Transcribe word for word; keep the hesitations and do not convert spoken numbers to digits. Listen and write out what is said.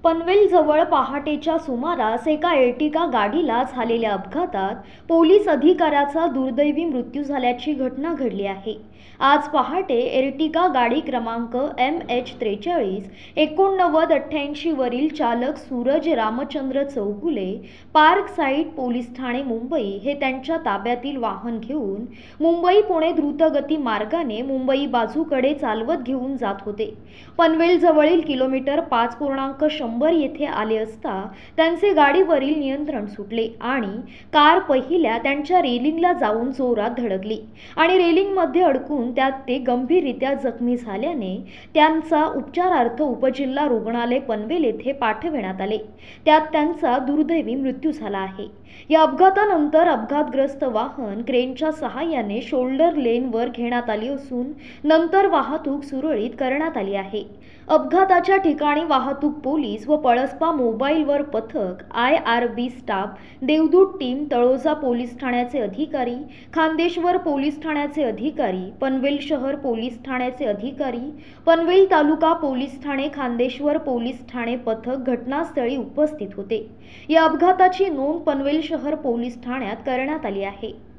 पनवेल जवळ पहाटेच्या सुमारास एका एर्टिगा गाडीला झालेल्या अपघातात पोलीस अधिकाऱ्याचा दुर्दैवी मृत्यू झाल्याची घटना घडली आहे। आज पहाटे एर्टिगा गाडी क्रमांक एम एच त्रेचाळीस एकोणनव्वद अठ्ठ्याऐंशी वरील चालक Suraj Ramchandra Chougule Park Site police ठाणे मुंबई हे त्यांच्या ताब्यातील वाहन घेऊन मुंबई पुणे द्रुतगती मार्गाने मुंबई बाजूकडे चालवत घेऊन जात होते। पनवेल जवळील किलोमीटर पाच पूर्णांक शंभर येथे आले असता त्यांचे गाडीवरील नियंत्रण सुटले आणि कार पहिल्या त्यांच्या रेलिंगला जाऊन जोरात धडकली आणि रेलिंगमध्ये अडकून त्यात ते गंभीररित्या जखमी झाल्याने त्यांचा उपचारार्थ उपजिल्हा रुग्णालय पनवेल येथे पाठविण्यात आले। त्यात त्यांचा दुर्दैवी मृत्यू झाला आहे। या अपघातानंतर अपघातग्रस्त वाहन क्रेनच्या सहाय्याने शोल्डर लेनवर घेण्यात आली असून नंतर वाहतूक सुरळीत करण्यात आली आहे। अपघाताच्या ठिकाणी वाहतूक पोलीस व पळसपा मोबाईलवर पथक, आय आर बी स्टाफ, देवदूत टीम, तळोजा पोलीस ठाण्याचे अधिकारी, खांदेश्वर पोलीस ठाण्याचे अधिकारी, पनवेल शहर पोलीस ठाण्याचे अधिकारी, पनवेल तालुका पोलीस ठाणे, खांदेश्वर पोलीस ठाणे पथक घटनास्थळी उपस्थित होते। या अपघाताची नोंद पनवेल शहर पोलीस ठाण्यात करण्यात आली आहे।